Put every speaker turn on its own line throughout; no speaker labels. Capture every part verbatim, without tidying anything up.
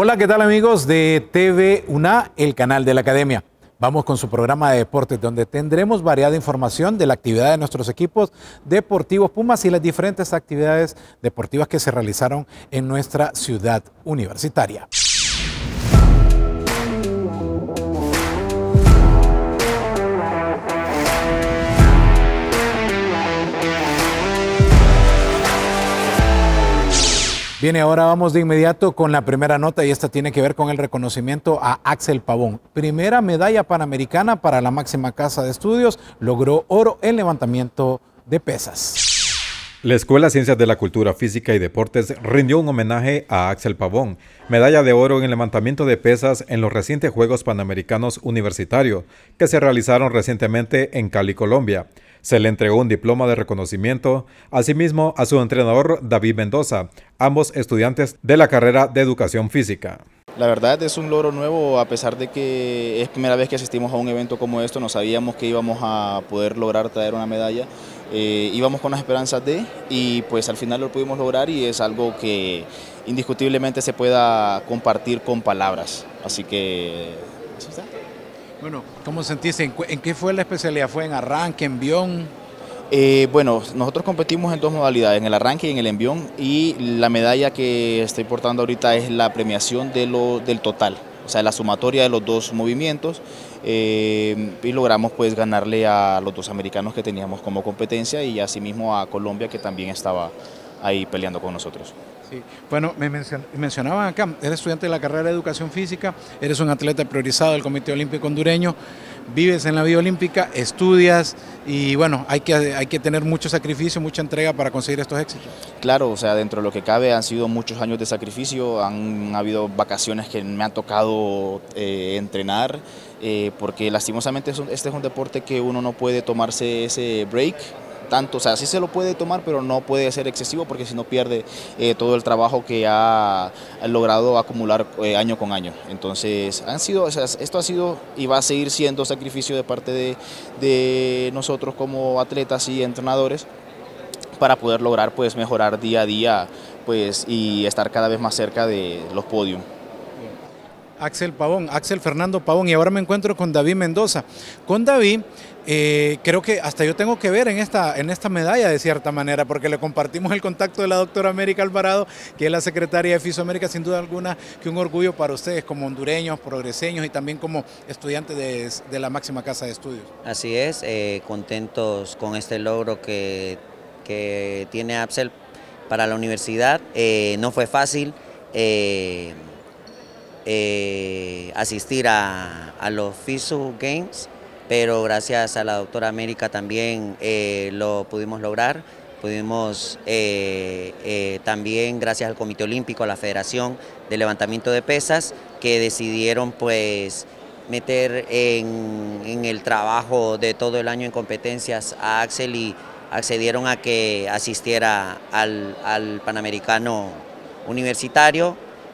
Hola, ¿qué tal amigos de T V UNA, el canal de la Academia? Vamos con su programa de deportes, donde tendremos variada información de la actividad de nuestros equipos deportivos Pumas y las diferentes actividades deportivas que se realizaron en nuestra ciudad universitaria. Bien, y ahora vamos de inmediato con la primera nota y esta tiene que ver con el reconocimiento a Axel Pavón. Primera medalla panamericana para la máxima casa de estudios, logró oro en levantamiento de pesas.
La Escuela Ciencias de la Cultura, Física y Deportes rindió un homenaje a Axel Pavón, medalla de oro en levantamiento de pesas en los recientes Juegos Panamericanos Universitarios, que se realizaron recientemente en Cali, Colombia. Se le entregó un diploma de reconocimiento, asimismo a su entrenador David Mendoza, ambos estudiantes de la carrera de Educación Física.
La verdad es un logro nuevo, a pesar de que es primera vez que asistimos a un evento como esto, no sabíamos que íbamos a poder lograr traer una medalla, eh, íbamos con las esperanzas de, y pues al final lo pudimos lograr y es algo que indiscutiblemente se pueda compartir con palabras, así que así está.
Bueno, ¿cómo sentiste? ¿En, ¿En qué fue la especialidad? ¿Fue en arranque, envión?
Eh, bueno, nosotros competimos en dos modalidades, en el arranque y en el envión, y la medalla que estoy portando ahorita es la premiación de lo, del total, o sea, la sumatoria de los dos movimientos, eh, y logramos pues ganarle a los dos americanos que teníamos como competencia y asimismo a Colombia, que también estaba ahí peleando con nosotros.
Sí. Bueno, me mencion mencionaban acá, eres estudiante de la carrera de Educación Física, eres un atleta priorizado del Comité Olímpico Hondureño, vives en la Vía Olímpica, estudias y bueno, hay que, hay que tener mucho sacrificio, mucha entrega para conseguir estos éxitos.
Claro, o sea, dentro de lo que cabe han sido muchos años de sacrificio, han habido vacaciones que me han tocado eh, entrenar, eh, porque lastimosamente es un, este es un deporte que uno no puede tomarse ese break. Tanto, o sea, sí se lo puede tomar, pero no puede ser excesivo porque si no pierde eh, todo el trabajo que ha, ha logrado acumular eh, año con año. Entonces, han sido, o sea, esto ha sido y va a seguir siendo sacrificio de parte de, de nosotros como atletas y entrenadores para poder lograr pues mejorar día a día pues y estar cada vez más cerca de los podios.
Axel Pavón, Axel Fernando Pavón, y ahora me encuentro con David Mendoza. Con David, eh, creo que hasta yo tengo que ver en esta, en esta medalla de cierta manera, porque le compartimos el contacto de la doctora América Alvarado, que es la secretaria de Fisoamérica, sin duda alguna que un orgullo para ustedes como hondureños, progreseños y también como estudiantes de, de la máxima casa de estudios.
Así es, eh, contentos con este logro que, que tiene Axel para la universidad. Eh, no fue fácil. Eh, Eh, asistir a, a los FISU Games, pero gracias a la doctora América también eh, lo pudimos lograr. Pudimos eh, eh, también, gracias al Comité Olímpico, a la Federación de Levantamiento de Pesas, que decidieron pues meter en, en el trabajo de todo el año en competencias a Axel y accedieron a que asistiera al, al Panamericano Universitario.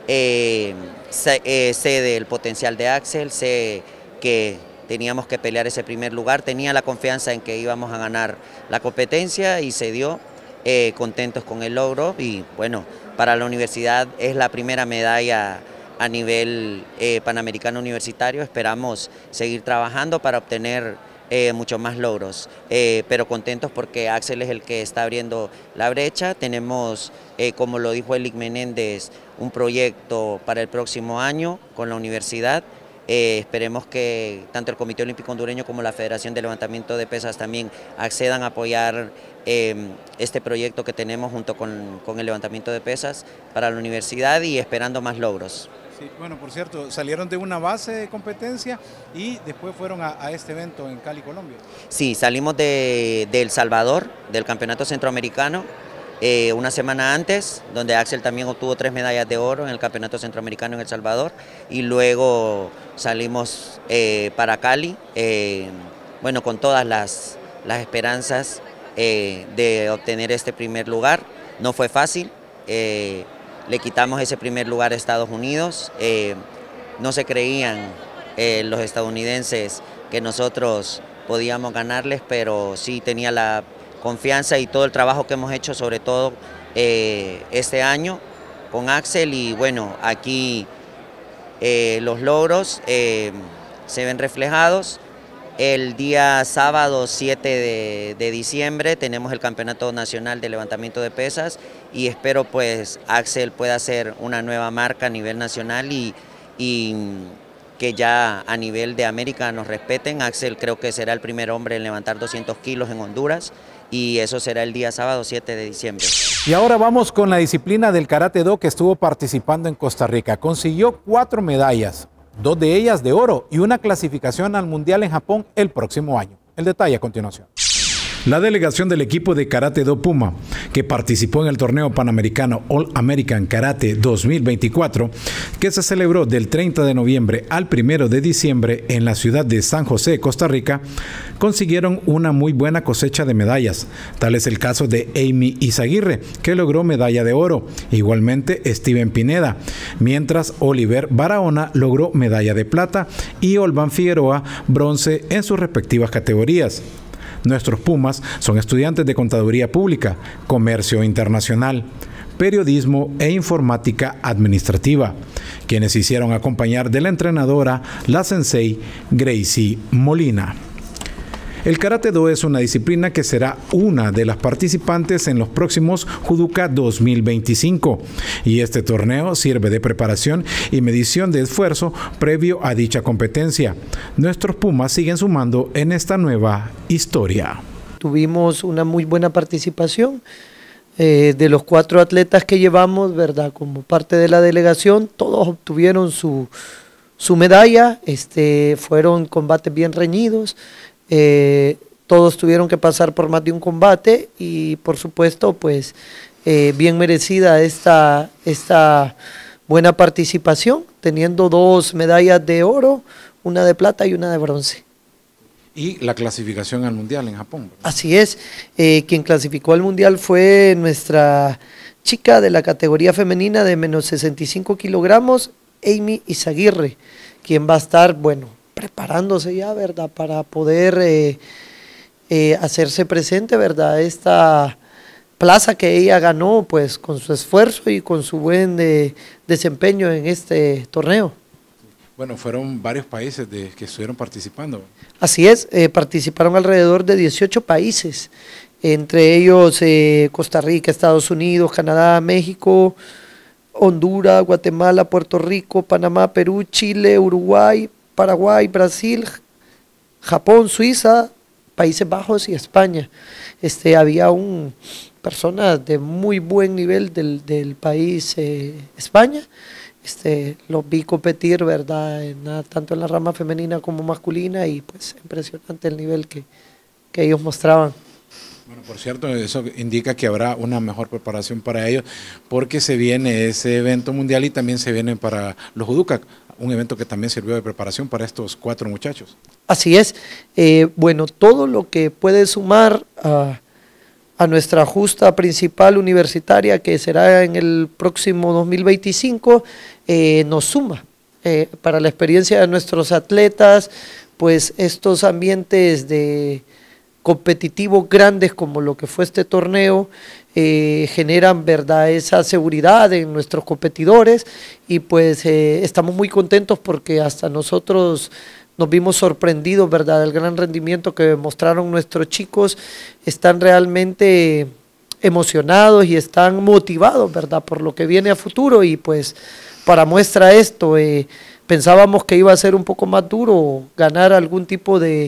Eh, sé, eh, sé del potencial de Axel, sé que teníamos que pelear ese primer lugar, tenía la confianza en que íbamos a ganar la competencia y se dio, eh, contentos con el logro y bueno, para la universidad es la primera medalla a nivel eh, panamericano universitario, esperamos seguir trabajando para obtener Eh, muchos más logros, eh, pero contentos porque Axel es el que está abriendo la brecha. Tenemos, eh, como lo dijo Elic Menéndez, un proyecto para el próximo año con la universidad. Eh, esperemos que tanto el Comité Olímpico Hondureño como la Federación de Levantamiento de Pesas también accedan a apoyar eh, este proyecto que tenemos junto con, con el levantamiento de pesas para la universidad y esperando más logros.
Sí, bueno, por cierto, salieron de una base de competencia y después fueron a, a este evento en Cali, Colombia.
Sí, salimos de, de El Salvador, del Campeonato Centroamericano, eh, una semana antes, donde Axel también obtuvo tres medallas de oro en el Campeonato Centroamericano en El Salvador, y luego salimos eh, para Cali, eh, bueno, con todas las, las esperanzas eh, de obtener este primer lugar. No fue fácil. Eh, Le quitamos ese primer lugar a Estados Unidos, eh, no se creían eh, los estadounidenses que nosotros podíamos ganarles, pero sí tenía la confianza y todo el trabajo que hemos hecho, sobre todo eh, este año con Axel, y bueno, aquí eh, los logros eh, se ven reflejados. El día sábado siete de, de diciembre tenemos el Campeonato Nacional de Levantamiento de Pesas y espero pues Axel pueda hacer una nueva marca a nivel nacional y, y que ya a nivel de América nos respeten. Axel creo que será el primer hombre en levantar doscientos kilos en Honduras y eso será el día sábado siete de diciembre.
Y ahora vamos con la disciplina del Karate Do, que estuvo participando en Costa Rica. Consiguió cuatro medallas, dos de ellas de oro y una clasificación al Mundial en Japón el próximo año. El detalle a continuación. La delegación del equipo de Karate Do Puma, que participó en el torneo panamericano All American Karate dos mil veinticuatro, que se celebró del treinta de noviembre al primero de diciembre en la ciudad de San José, Costa Rica, consiguieron una muy buena cosecha de medallas. Tal es el caso de Amy Izaguirre, que logró medalla de oro, igualmente Steven Pineda, mientras Oliver Barahona logró medalla de plata y Olvan Figueroa bronce en sus respectivas categorías. Nuestros Pumas son estudiantes de Contaduría Pública, Comercio Internacional, Periodismo e Informática Administrativa, quienes se hicieron acompañar de la entrenadora, la sensei Gracie Molina. El Karate Do es una disciplina que será una de las participantes en los próximos Judoka dos mil veinticinco y este torneo sirve de preparación y medición de esfuerzo previo a dicha competencia. Nuestros Pumas siguen sumando en esta nueva historia.
Tuvimos una muy buena participación eh, de los cuatro atletas que llevamos, ¿verdad? Como parte de la delegación, todos obtuvieron su, su medalla, este, fueron combates bien reñidos. Eh, todos tuvieron que pasar por más de un combate y por supuesto pues eh, bien merecida esta, esta buena participación, teniendo dos medallas de oro, una de plata y una de bronce.
Y la clasificación al Mundial en Japón, ¿verdad?
Así es, eh, quien clasificó al Mundial fue nuestra chica de la categoría femenina de menos sesenta y cinco kilogramos, Amy Izaguirre, quien va a estar, bueno, preparándose ya, ¿verdad?, para poder eh, eh, hacerse presente, ¿verdad?, esta plaza que ella ganó, pues, con su esfuerzo y con su buen de, desempeño en este torneo.
Bueno, fueron varios países de, que estuvieron participando.
Así es, eh, participaron alrededor de dieciocho países, entre ellos eh, Costa Rica, Estados Unidos, Canadá, México, Honduras, Guatemala, Puerto Rico, Panamá, Perú, Chile, Uruguay, Paraguay, Brasil, Japón, Suiza, Países Bajos y España. Este, había un personas de muy buen nivel del, del país eh, España. Este, los vi competir, ¿verdad?, en, tanto en la rama femenina como masculina y pues impresionante el nivel que, que ellos mostraban.
Bueno, por cierto, eso indica que habrá una mejor preparación para ellos porque se viene ese evento mundial y también se viene para los Judoka, un evento que también sirvió de preparación para estos cuatro muchachos.
Así es. Eh, bueno, todo lo que puede sumar a, a nuestra justa principal universitaria, que será en el próximo dos mil veinticinco, eh, nos suma. Eh, para la experiencia de nuestros atletas, pues estos ambientes de competitivos grandes como lo que fue este torneo, eh, generan, ¿verdad?, esa seguridad en nuestros competidores y pues eh, estamos muy contentos porque hasta nosotros nos vimos sorprendidos, ¿verdad?, del gran rendimiento que mostraron nuestros chicos. Están realmente emocionados y están motivados, ¿verdad?, por lo que viene a futuro y pues para muestra esto, eh, pensábamos que iba a ser un poco más duro ganar algún tipo de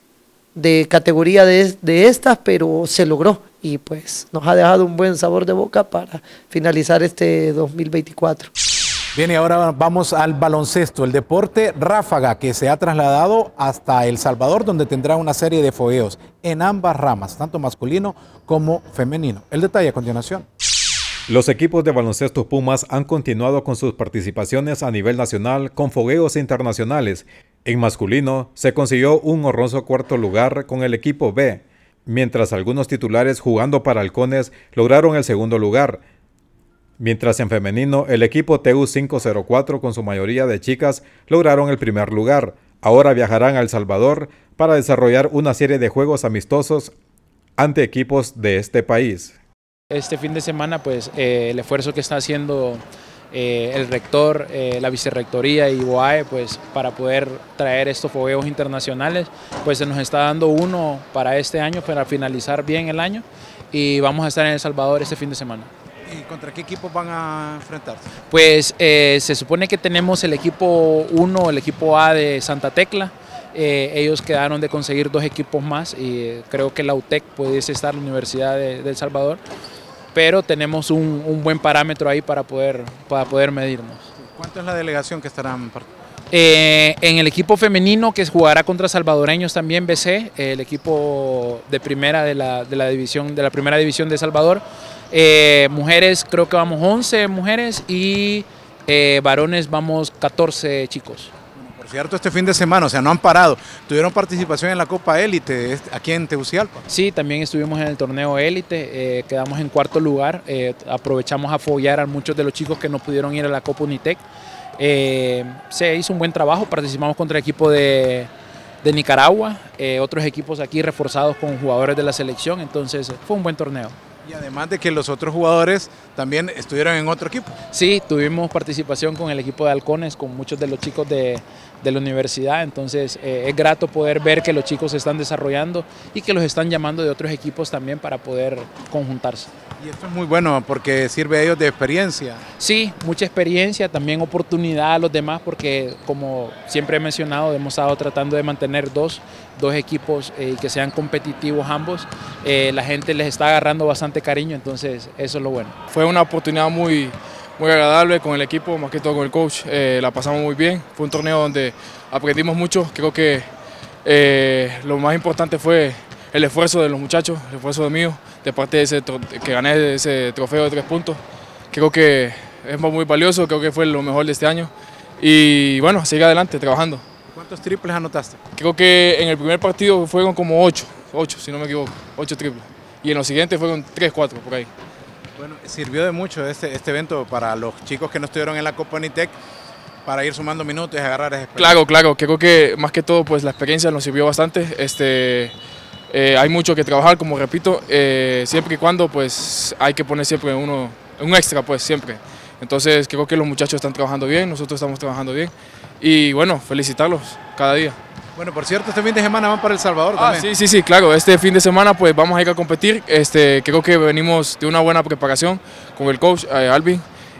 de categoría de, de estas, pero se logró y pues nos ha dejado un buen sabor de boca para finalizar este dos mil veinticuatro.
Bien, y ahora vamos al baloncesto, el deporte ráfaga que se ha trasladado hasta El Salvador, donde tendrá una serie de fogueos en ambas ramas, tanto masculino como femenino. El detalle a continuación.
Los equipos de baloncesto Pumas han continuado con sus participaciones a nivel nacional con fogueos internacionales. En masculino se consiguió un honroso cuarto lugar con el equipo B, mientras algunos titulares jugando para halcones lograron el segundo lugar. Mientras en femenino el equipo T U cinco cero cuatro con su mayoría de chicas lograron el primer lugar. Ahora viajarán a El Salvador para desarrollar una serie de juegos amistosos ante equipos de este país.
Este fin de semana, pues eh, el esfuerzo que está haciendo eh, el rector, eh, la vicerrectoría y B O A E, pues para poder traer estos fogueos internacionales, pues se nos está dando uno para este año, para finalizar bien el año, y vamos a estar en El Salvador este fin de semana.
¿Y contra qué equipos van a enfrentarse?
Pues eh, se supone que tenemos el equipo uno, el equipo A de Santa Tecla. Eh, ellos quedaron de conseguir dos equipos más y eh, creo que la U T E C pudiese estar, la Universidad de, de El Salvador, pero tenemos un, un buen parámetro ahí para poder, para poder medirnos.
¿Cuánto es la delegación que estarán participando?
Eh, en el equipo femenino, que jugará contra salvadoreños también, B C, el equipo de primera de la, de la, división, de la primera división de Salvador. Eh, mujeres creo que vamos once mujeres y eh, varones vamos catorce chicos.
Bueno, por cierto, este fin de semana, o sea, no han parado. Tuvieron participación en la Copa Élite aquí en Tegucigalpa.
Sí, también estuvimos en el torneo Élite, eh, quedamos en cuarto lugar. Eh, aprovechamos a apoyar a muchos de los chicos que no pudieron ir a la Copa Unitec. Eh, se hizo un buen trabajo, participamos contra el equipo de, de Nicaragua, eh, otros equipos aquí reforzados con jugadores de la selección, entonces fue un buen torneo.
Y además de que los otros jugadores también estuvieron en otro equipo.
Sí, tuvimos participación con el equipo de Halcones, con muchos de los chicos de, de la universidad, entonces eh, es grato poder ver que los chicos se están desarrollando y que los están llamando de otros equipos también para poder conjuntarse.
Y esto es muy bueno porque sirve a ellos de experiencia.
Sí, mucha experiencia, también oportunidad a los demás porque como siempre he mencionado, hemos estado tratando de mantener dos, dos equipos eh, que sean competitivos ambos. Eh, la gente les está agarrando bastante cariño, entonces eso es lo bueno.
Fue una oportunidad muy, muy agradable con el equipo, más que todo con el coach, eh, la pasamos muy bien, fue un torneo donde aprendimos mucho, creo que eh, lo más importante fue el esfuerzo de los muchachos, el esfuerzo de mío, de parte de ese que gané ese trofeo de tres puntos, creo que es muy valioso, creo que fue lo mejor de este año y bueno, sigue adelante trabajando.
¿Cuántos triples anotaste?
Creo que en el primer partido fueron como ocho, ocho si no me equivoco, ocho triples y en los siguientes fueron tres, cuatro por ahí.
Bueno, sirvió de mucho este, este evento para los chicos que no estuvieron en la Copa Unitec para ir sumando minutos y agarrar esa experiencia.
Claro, claro, creo que más que todo pues la experiencia nos sirvió bastante. Este, eh, hay mucho que trabajar, como repito, eh, siempre y cuando pues hay que poner siempre uno, un extra pues siempre. Entonces creo que los muchachos están trabajando bien, nosotros estamos trabajando bien y bueno, felicitarlos cada día.
Bueno, por cierto, este fin de semana van para El Salvador
ah,
también.
Sí, sí, sí, claro. Este fin de semana pues vamos a ir a competir. Este, creo que venimos de una buena preparación con el coach eh, Alvin.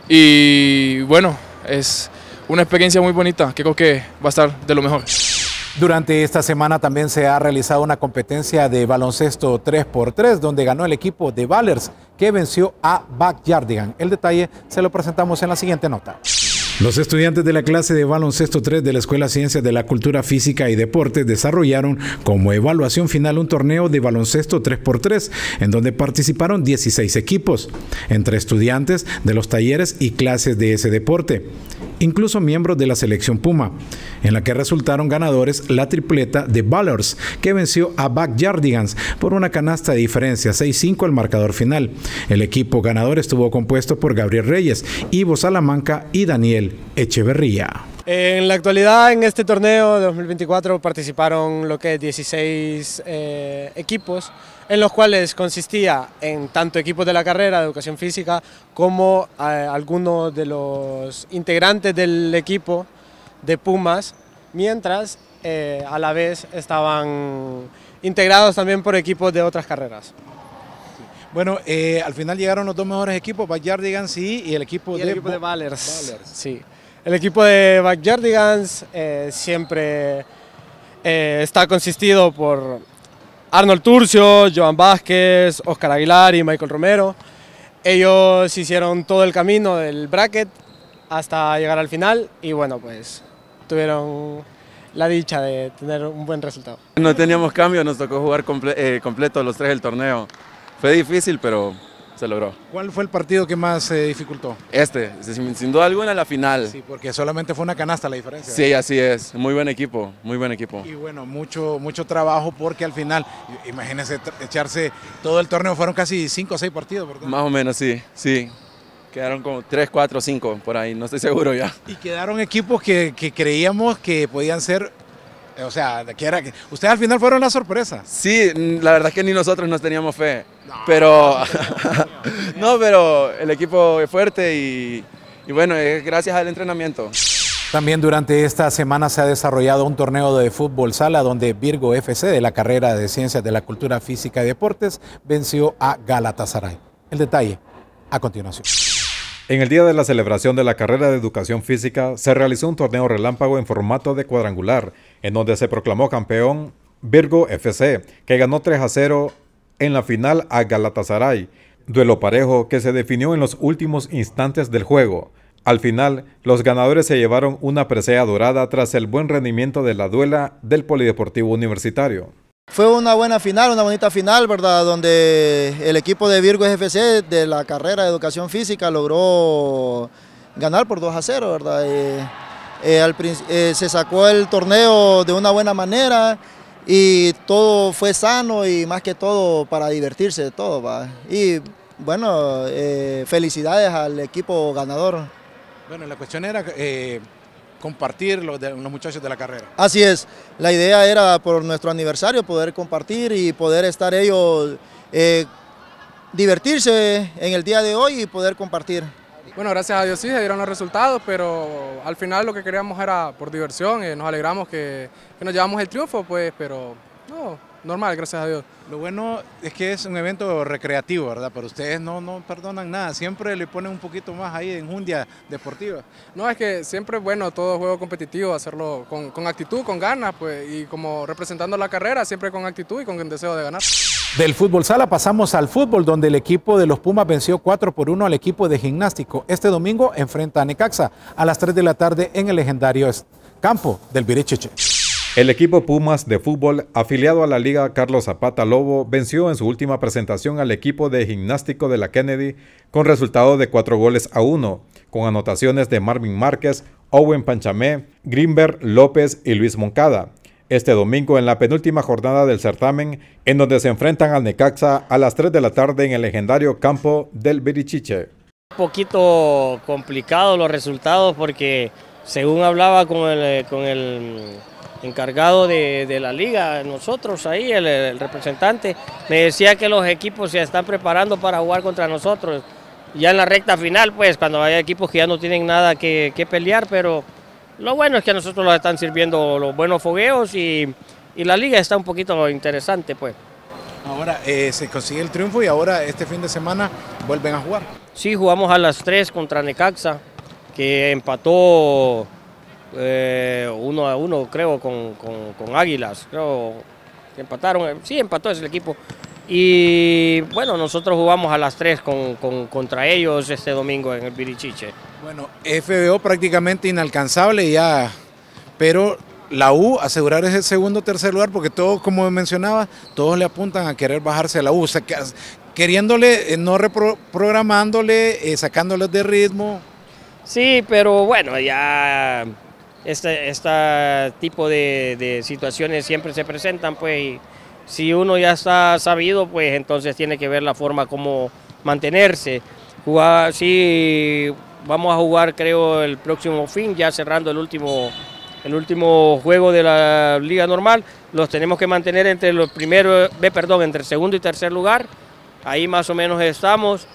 Y bueno, es una experiencia muy bonita. Creo que va a estar de lo mejor.
Durante esta semana también se ha realizado una competencia de baloncesto tres por tres, donde ganó el equipo de Valers, que venció a Backyardigan. El detalle se lo presentamos en la siguiente nota. Los estudiantes de la clase de baloncesto tres de la Escuela Ciencias de la Cultura Física y Deportes desarrollaron como evaluación final un torneo de baloncesto tres por tres, en donde participaron dieciséis equipos, entre estudiantes de los talleres y clases de ese deporte, incluso miembros de la selección Puma, en la que resultaron ganadores la tripleta de Valers, que venció a Backyardigans por una canasta de diferencia, seis cinco al marcador final. El equipo ganador estuvo compuesto por Gabriel Reyes, Ivo Salamanca y Daniel Echeverría.
En la actualidad, en este torneo de dos mil veinticuatro participaron lo que es dieciséis eh, equipos, en los cuales consistía en tanto equipos de la carrera de educación física como eh, algunos de los integrantes del equipo de Pumas, mientras eh, a la vez estaban integrados también por equipos de otras carreras.
Bueno, eh, al final llegaron los dos mejores equipos, Backyardigans y, y el equipo
y el
de,
equipo de Valers. Valers. Sí. El equipo de Backyardigans eh, siempre eh, está consistido por Arnold Turcio, Joan Vázquez, Oscar Aguilar y Michael Romero. Ellos hicieron todo el camino del bracket hasta llegar al final y bueno, pues tuvieron la dicha de tener un buen resultado.
No teníamos cambio, nos tocó jugar comple eh, completo los tres del torneo. Fue difícil, pero se logró.
¿Cuál fue el partido que más se eh, dificultó?
Este, sin, sin duda alguna la final.
Sí, porque solamente fue una canasta la diferencia.
Sí, ¿verdad? Así es. Muy buen equipo, muy buen equipo.
Y bueno, mucho, mucho trabajo porque al final, imagínense, echarse todo el torneo, fueron casi cinco o seis partidos, ¿verdad?
Más o menos, sí, sí. Quedaron como tres, cuatro, cinco por ahí, no estoy seguro ya.
Y quedaron equipos que, que creíamos que podían ser... O sea, que era que ustedes al final fueron la sorpresa.
Sí, la verdad es que ni nosotros nos teníamos fe. No, pero no, pero el equipo es fuerte y, y bueno, es gracias al entrenamiento.
También durante esta semana se ha desarrollado un torneo de fútbol sala donde Virgo F C de la carrera de Ciencias de la Cultura Física y Deportes venció a Galatasaray. El detalle a continuación.
En el día de la celebración de la carrera de Educación Física se realizó un torneo relámpago en formato de cuadrangular, en donde se proclamó campeón Virgo F C, que ganó tres a cero en la final a Galatasaray, duelo parejo que se definió en los últimos instantes del juego. Al final, los ganadores se llevaron una presea dorada tras el buen rendimiento de la duela del Polideportivo Universitario.
Fue una buena final, una bonita final, ¿verdad? Donde el equipo de Virgo F C de la carrera de Educación Física logró ganar por dos a cero, ¿verdad? Eh, eh, al, eh, se sacó el torneo de una buena manera y todo fue sano y más que todo para divertirse de todo, ¿va? Y bueno, eh, felicidades al equipo ganador.
Bueno, la cuestión era eh, compartir los, de, los muchachos de la carrera.
Así es, la idea era por nuestro aniversario poder compartir y poder estar ellos, eh, divertirse en el día de hoy y poder compartir.
Bueno, gracias a Dios sí se dieron los resultados, pero al final lo que queríamos era por diversión, eh, nos alegramos que, que nos llevamos el triunfo, pues, pero no, normal, gracias a Dios.
Lo bueno es que es un evento recreativo, ¿verdad? Pero ustedes no, no perdonan nada, siempre le ponen un poquito más ahí de enjundia deportiva.
No, es que siempre es bueno todo juego competitivo, hacerlo con, con actitud, con ganas, pues, y como representando la carrera, siempre con actitud y con el deseo de ganar.
Del fútbol sala pasamos al fútbol, donde el equipo de los Pumas venció cuatro por uno al equipo de gimnástico. Este domingo enfrenta a Necaxa a las tres de la tarde en el legendario campo del Birichiche.
El equipo Pumas de fútbol, afiliado a la Liga Carlos Zapata Lobo, venció en su última presentación al equipo de gimnástico de la Kennedy con resultado de cuatro goles a uno, con anotaciones de Marvin Márquez, Owen Panchamé, Greenberg López y Luis Moncada. Este domingo en la penúltima jornada del certamen, en donde se enfrentan al Necaxa a las tres de la tarde en el legendario campo del Birichiche.
Un poquito complicado los resultados porque según hablaba con el, con el encargado de, de la liga, nosotros ahí, el, el representante, me decía que los equipos se están preparando para jugar contra nosotros. Ya en la recta final, pues, cuando hay equipos que ya no tienen nada que, que pelear, pero lo bueno es que a nosotros nos están sirviendo los buenos fogueos y, y la liga está un poquito interesante, pues.
Ahora eh, se consigue el triunfo y ahora este fin de semana vuelven a jugar.
Sí, jugamos a las tres contra Necaxa, que empató eh, uno a uno, creo, con, con, con Águilas. Creo que empataron, sí, empató ese equipo. Y bueno, nosotros jugamos a las tres con, con, contra ellos este domingo en el Birichiche.
Bueno, F B O prácticamente inalcanzable ya, pero la U asegurar ese segundo o tercer lugar, porque todos, como mencionaba, todos le apuntan a querer bajarse a la U, o sea, que, queriéndole, no reprogramándole, eh, sacándoles de ritmo.
Sí, pero bueno, ya este, este tipo de, de situaciones siempre se presentan, pues, y si uno ya está sabido, pues entonces tiene que ver la forma como mantenerse. Jugar, sí, vamos a jugar creo el próximo fin, ya cerrando el último, el último juego de la liga normal. Los tenemos que mantener entre los primeros, eh, perdón, entre el segundo y tercer lugar. Ahí más o menos estamos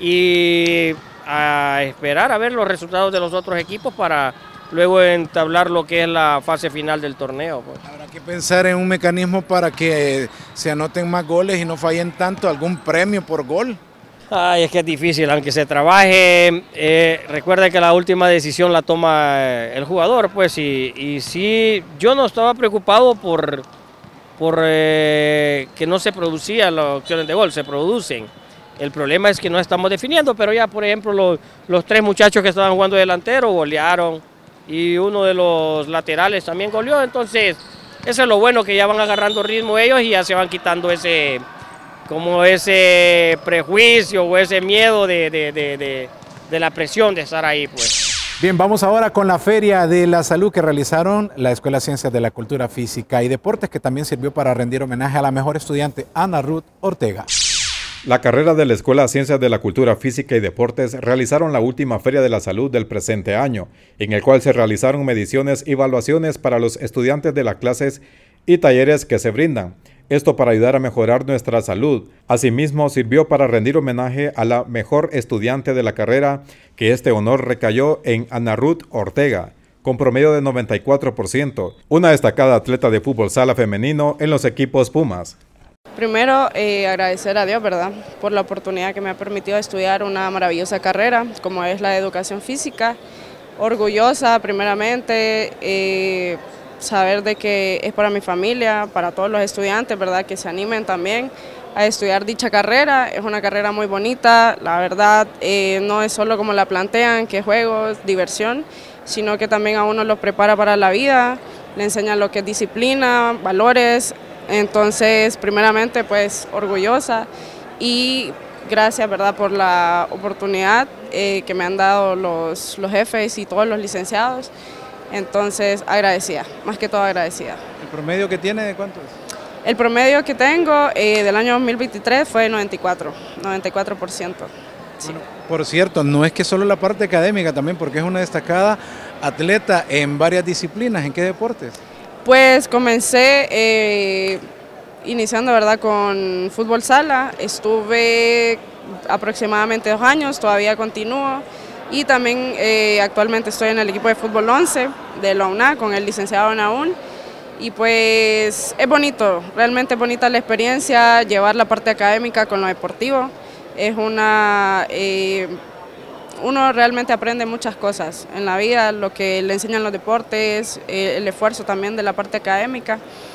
y a esperar a ver los resultados de los otros equipos para luego entablar lo que es la fase final del torneo. Pues.
Habrá que pensar en un mecanismo para que se anoten más goles y no fallen tanto, algún premio por gol.
Ay, es que es difícil, aunque se trabaje, eh, recuerda que la última decisión la toma el jugador, pues, y, y sí, yo no estaba preocupado por, por eh, que no se producían las opciones de gol, se producen. El problema es que no estamos definiendo, pero ya, por ejemplo, los, los tres muchachos que estaban jugando delantero golearon y uno de los laterales también goleó, entonces eso es lo bueno, que ya van agarrando ritmo ellos y ya se van quitando ese, como ese prejuicio o ese miedo de, de, de, de, de la presión de estar ahí, pues.
Bien, vamos ahora con la Feria de la Salud que realizaron la Escuela de Ciencias de la Cultura Física y Deportes, que también sirvió para rendir homenaje a la mejor estudiante, Ana Ruth Ortega.
La carrera de la Escuela de Ciencias de la Cultura Física y Deportes realizaron la última Feria de la Salud del presente año, en el cual se realizaron mediciones y evaluaciones para los estudiantes de las clases y talleres que se brindan. esto para ayudar a mejorar nuestra salud. Asimismo, sirvió para rendir homenaje a la mejor estudiante de la carrera, que este honor recayó en Ana Ruth Ortega, con promedio de noventa y cuatro por ciento, una destacada atleta de fútbol sala femenino en los equipos Pumas.
Primero, eh, agradecer a Dios, ¿verdad?, por la oportunidad que me ha permitido estudiar una maravillosa carrera, como es la de educación física. Orgullosa, primeramente, eh, saber de que es para mi familia, para todos los estudiantes, ¿verdad?, que se animen también a estudiar dicha carrera. Es una carrera muy bonita, la verdad, eh, no es solo como la plantean, que juegos, diversión, sino que también a uno los prepara para la vida, le enseña lo que es disciplina, valores. Entonces, primeramente, pues orgullosa y gracias, ¿verdad?, por la oportunidad eh, que me han dado los, los jefes y todos los licenciados. Entonces, agradecida, más que todo agradecida.
¿El promedio que tiene de cuánto es?
El promedio que tengo eh, del año dos mil veintitrés fue noventa y cuatro por ciento. Sí.
Bueno, por cierto, no es que solo la parte académica también, porque es una destacada atleta en varias disciplinas. ¿En qué deportes?
Pues comencé eh, iniciando, ¿verdad?, con fútbol sala. Estuve aproximadamente dos años, todavía continúo. Y también eh, actualmente estoy en el equipo de fútbol once de la U N A con el licenciado Naún. Y pues es bonito, realmente es bonita la experiencia, llevar la parte académica con lo deportivo. Es una, eh, uno realmente aprende muchas cosas en la vida, lo que le enseñan los deportes, eh, el esfuerzo también de la parte académica.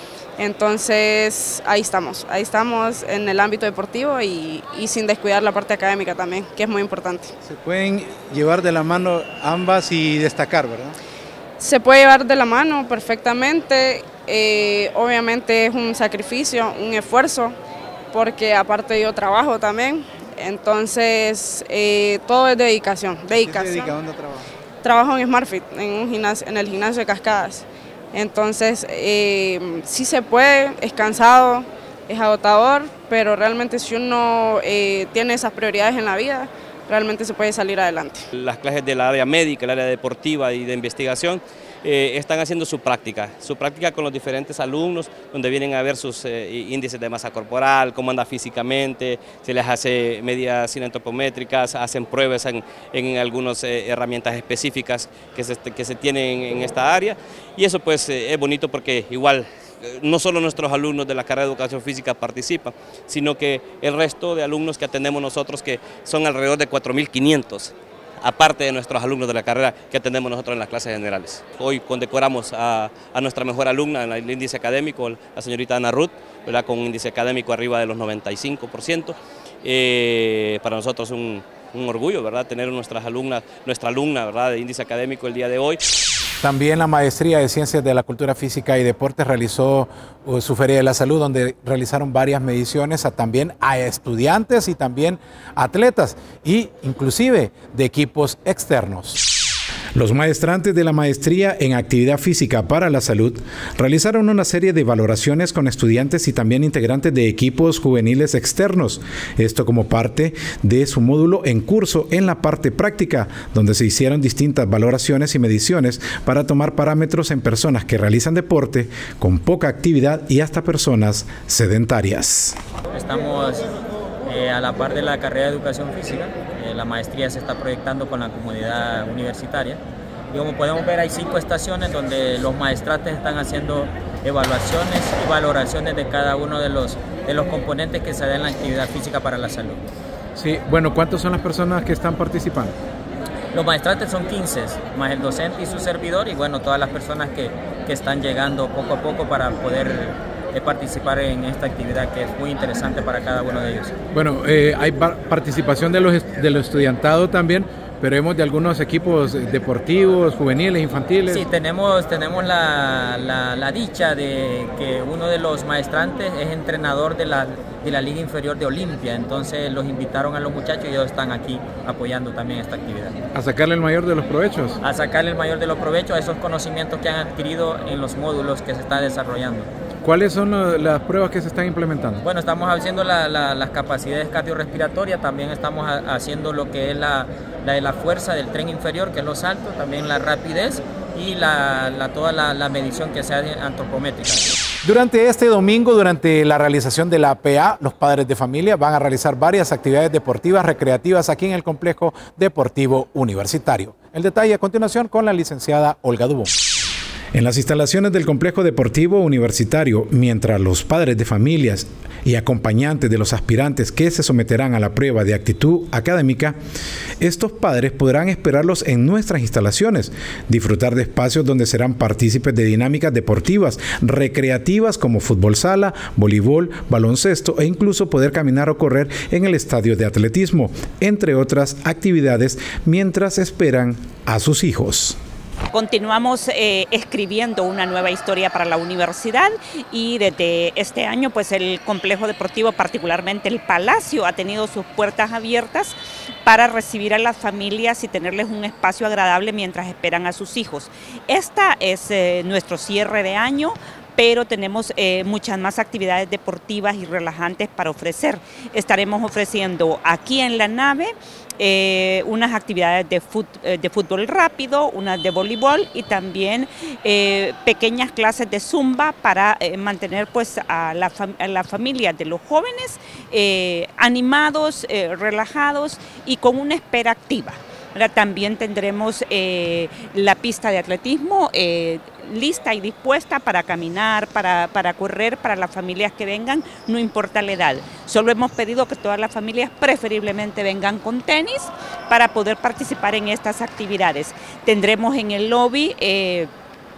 Entonces ahí estamos, ahí estamos en el ámbito deportivo y, y sin descuidar la parte académica también, que es muy importante.
Se pueden llevar de la mano ambas y destacar, ¿verdad?
Se puede llevar de la mano perfectamente, eh, obviamente es un sacrificio, un esfuerzo, porque aparte yo trabajo también, entonces eh, todo es dedicación. dedicación.
¿Qué se dedica? ¿Dónde trabaja?
Trabajo en SmartFit, en, un gimnasio, en el gimnasio de Cascadas. Entonces, eh, sí se puede, es cansado, es agotador, pero realmente si uno eh, tiene esas prioridades en la vida, realmente se puede salir adelante.
Las clases del área médica, el área deportiva y de investigación eh, están haciendo su práctica, su práctica con los diferentes alumnos, donde vienen a ver sus eh, índices de masa corporal, cómo anda físicamente, se les hace medidas cineantropométricas, hacen pruebas en, en algunas eh, herramientas específicas que se, que se tienen en esta área, y eso pues eh, es bonito porque igual no solo nuestros alumnos de la carrera de educación física participan, sino que el resto de alumnos que atendemos nosotros, que son alrededor de cuatro mil quinientos, aparte de nuestros alumnos de la carrera que atendemos nosotros en las clases generales. Hoy condecoramos a, a nuestra mejor alumna en el índice académico, la señorita Ana Ruth, ¿verdad?, con un índice académico arriba de los noventa y cinco por ciento. Eh, para nosotros es un, un orgullo, ¿verdad?, tener nuestras alumnas, nuestra alumna, ¿verdad?, de índice académico el día de hoy.
También la Maestría de Ciencias de la Cultura Física y Deportes realizó uh, su Feria de la Salud, donde realizaron varias mediciones a, también a estudiantes y también atletas, y inclusive de equipos externos. Los maestrantes de la Maestría en Actividad Física para la Salud realizaron una serie de valoraciones con estudiantes y también integrantes de equipos juveniles externos. Esto como parte de su módulo en curso en la parte práctica, donde se hicieron distintas valoraciones y mediciones para tomar parámetros en personas que realizan deporte con poca actividad y hasta personas sedentarias.
Estamos eh, a la par de la carrera de Educación Física. La maestría se está proyectando con la comunidad universitaria y como podemos ver hay cinco estaciones donde los maestrantes están haciendo evaluaciones y valoraciones de cada uno de los, de los componentes que se dan en la actividad física para la salud.
Sí, bueno, ¿cuántas son las personas que están participando?
Los maestrantes son quince, más el docente y su servidor, y bueno, todas las personas que, que están llegando poco a poco para poder de participar en esta actividad que es muy interesante para cada uno de ellos.
Bueno, eh, hay participación de los, de los estudiantados también, pero hemos de algunos equipos deportivos, juveniles, infantiles.
Sí, tenemos, tenemos la, la, la dicha de que uno de los maestrantes es entrenador de la, de la Liga Inferior de Olimpia, entonces los invitaron a los muchachos y ellos están aquí apoyando también esta actividad.
¿A sacarle el mayor de los provechos?
A sacarle el mayor de los provechos a esos conocimientos que han adquirido en los módulos que se están desarrollando.
¿Cuáles son lo, las pruebas que se están implementando?
Bueno, estamos haciendo la, la, las capacidades cardiorrespiratorias, también estamos a, haciendo lo que es la, la de la fuerza del tren inferior, que es los saltos, también la rapidez y la, la, toda la, la medición que se hace antropométrica.
Durante este domingo, durante la realización de la A P A, los padres de familia van a realizar varias actividades deportivas recreativas aquí en el Complejo Deportivo Universitario. El detalle a continuación con la licenciada Olga Dubón. En las instalaciones del Complejo Deportivo Universitario, mientras los padres de familias y acompañantes de los aspirantes que se someterán a la prueba de actitud académica, estos padres podrán esperarlos en nuestras instalaciones, disfrutar de espacios donde serán partícipes de dinámicas deportivas, recreativas como fútbol sala, voleibol, baloncesto e incluso poder caminar o correr en el estadio de atletismo, entre otras actividades, mientras esperan a sus hijos.
Continuamos eh, escribiendo una nueva historia para la universidad y desde este año pues el complejo deportivo, particularmente el Palacio, ha tenido sus puertas abiertas para recibir a las familias y tenerles un espacio agradable mientras esperan a sus hijos. Esta es eh, nuestro cierre de año, pero tenemos eh, muchas más actividades deportivas y relajantes para ofrecer. Estaremos ofreciendo aquí en la nave Eh, unas actividades de, fut, eh, de fútbol rápido, unas de voleibol y también eh, pequeñas clases de zumba para eh, mantener pues a la, fam a la familia de los jóvenes eh, animados, eh, relajados y con una espera activa. Ahora también tendremos eh, la pista de atletismo eh, lista y dispuesta para caminar, para, para correr, para las familias que vengan, no importa la edad. Solo hemos pedido que todas las familias preferiblemente vengan con tenis para poder participar en estas actividades. Tendremos en el lobby eh,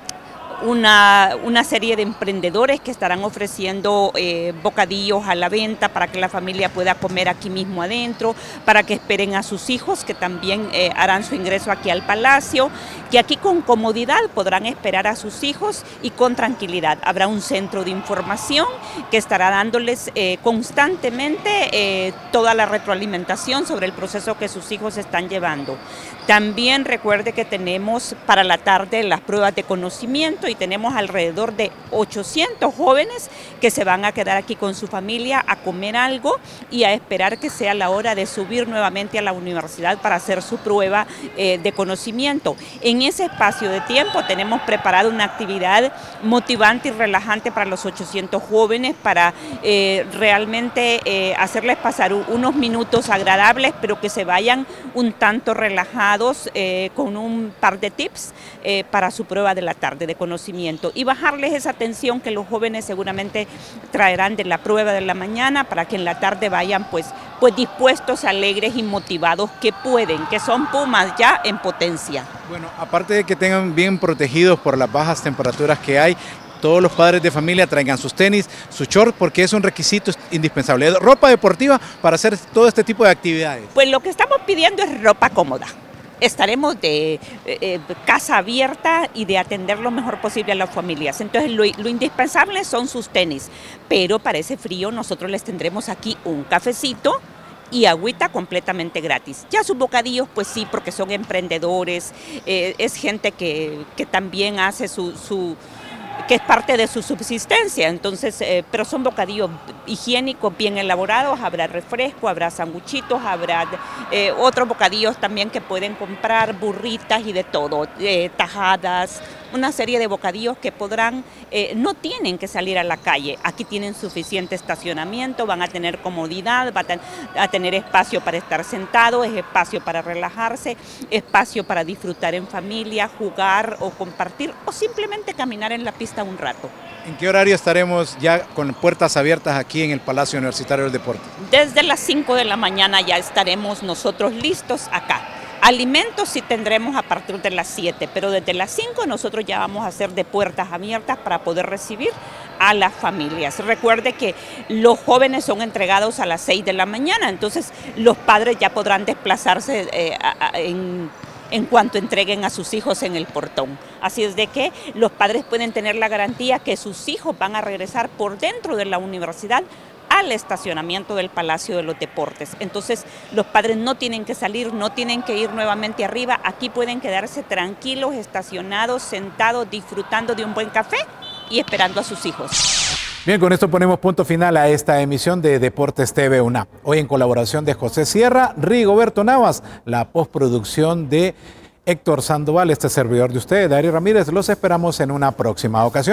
Una, una serie de emprendedores que estarán ofreciendo eh, bocadillos a la venta para que la familia pueda comer aquí mismo adentro, para que esperen a sus hijos que también eh, harán su ingreso aquí al Palacio, que aquí con comodidad podrán esperar a sus hijos y con tranquilidad. Habrá un centro de información que estará dándoles eh, constantemente eh, toda la retroalimentación sobre el proceso que sus hijos están llevando. También recuerde que tenemos para la tarde las pruebas de conocimiento y tenemos alrededor de ochocientos jóvenes que se van a quedar aquí con su familia a comer algo y a esperar que sea la hora de subir nuevamente a la universidad para hacer su prueba eh, de conocimiento. En ese espacio de tiempo tenemos preparada una actividad motivante y relajante para los ochocientos jóvenes para eh, realmente eh, hacerles pasar unos minutos agradables, pero que se vayan un tanto relajados eh, con un par de tips eh, para su prueba de la tarde de conocimiento y bajarles esa tensión que los jóvenes seguramente traerán de la prueba de la mañana para que en la tarde vayan pues, pues dispuestos, alegres y motivados que pueden, que son Pumas ya en potencia.
Bueno, aparte de que tengan bien protegidos por las bajas temperaturas que hay, todos los padres de familia traigan sus tenis, sus shorts, porque es un requisito indispensable. Ropa deportiva para hacer todo este tipo de actividades.
Pues lo que estamos pidiendo es ropa cómoda. Estaremos de eh, casa abierta y de atender lo mejor posible a las familias. Entonces lo, lo indispensable son sus tenis, pero para ese frío nosotros les tendremos aquí un cafecito y agüita completamente gratis. Ya sus bocadillos, pues sí, porque son emprendedores, eh, es gente que, que también hace su... su que es parte de su subsistencia, entonces, eh, pero son bocadillos higiénicos, bien elaborados, habrá refresco, habrá sanguchitos, habrá eh, otros bocadillos también que pueden comprar, burritas y de todo, eh, tajadas, una serie de bocadillos que podrán, eh, no tienen que salir a la calle, aquí tienen suficiente estacionamiento, van a tener comodidad, van a, a tener espacio para estar sentados, espacio para relajarse, espacio para disfrutar en familia, jugar o compartir o simplemente caminar en la pista un rato.
¿En qué horario estaremos ya con puertas abiertas aquí en el Palacio Universitario del Deporte?
Desde las cinco de la mañana ya estaremos nosotros listos acá. Alimentos sí tendremos a partir de las siete, pero desde las cinco nosotros ya vamos a hacer de puertas abiertas para poder recibir a las familias. Recuerde que los jóvenes son entregados a las seis de la mañana, entonces los padres ya podrán desplazarse eh, a, a, en... en cuanto entreguen a sus hijos en el portón. Así es de que los padres pueden tener la garantía que sus hijos van a regresar por dentro de la universidad al estacionamiento del Palacio de los Deportes. Entonces los padres no tienen que salir, no tienen que ir nuevamente arriba, aquí pueden quedarse tranquilos, estacionados, sentados, disfrutando de un buen café y esperando a sus hijos.
Bien, con esto ponemos punto final a esta emisión de Deportes T V UNAP. Hoy en colaboración de José Sierra, Rigoberto Navas, la postproducción de Héctor Sandoval, este servidor de ustedes, Darío Ramírez. Los esperamos en una próxima ocasión.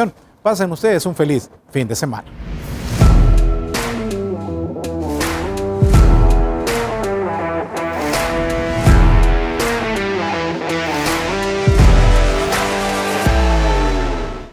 Pasen ustedes un feliz fin de semana.